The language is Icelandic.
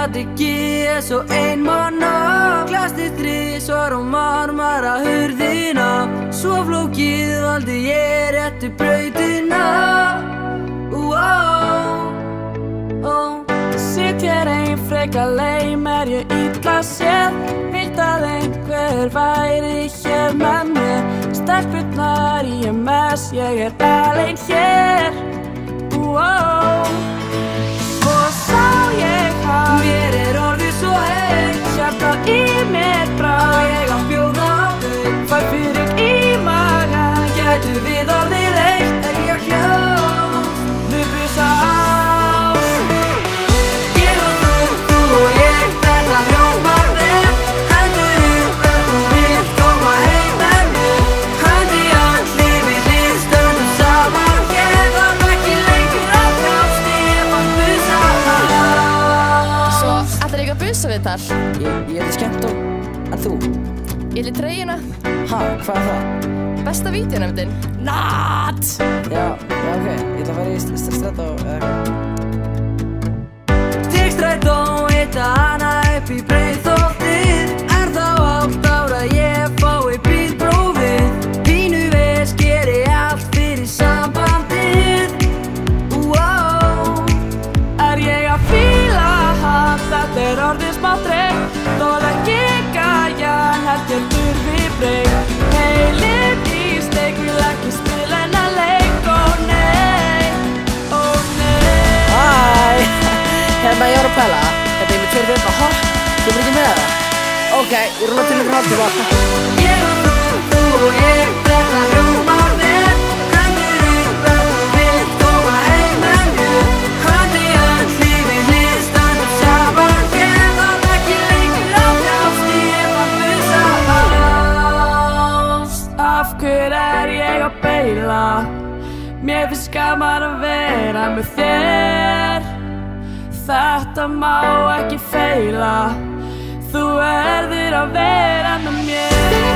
gat ekki eins og einmana. Klasti þrisvar og marmara hurðina. Svo flókið valdi ég réttu brautina. Sitt hér ein frekar leim, ég illa séð. Vilt að einhver væri hér með mér. Stelpurnar í MS, ég alein hér. Svo sá ég að mér orðið svo heitt. Hjartað í mér brá, ég að bjóða á þau. Fæ fyrir í magann, gætu við orðið eitt. En ég hljóð, við busa á. Busaviðtal? Ég er skemmt og... En þú? Ég lít treyjuna. Ha, hvað er það? Besta vídeónefndin. NAT! Já, ok. Ég ætla að fara í strætó eða eitthvað. Tek strætó, hitta hana upp í Breiðholtið. Er þá 8 ára ég fái bílprófið. Pínu ves geri allt fyrir sambandið. Er ég að fíla hann? Þetta er orðið smá þreytt. Þóla ekki gæjan, heldur þurfi breytt. Heilinn í steik, vil ekki spila hennar leik. Ó nei, ó nei. Hæ, hérna ég var að pæla. Þetta er með 2 vika hopp. Kemur ekki með það? Ok, ég rúla til ykkur hálftíma. Ég og þú og ég brenna rúm á þér. Hendur upp ef þú vilt koma heim með mér. Hönd í hönd, lífið hlið, stöndum saman. Ég þarf ekki lengur að þjást, ég var busa ást. Af hver er ég að beila? Mér finnst gaman að vera með þér. Þetta má ekki feila. Þú verður að vera með mér.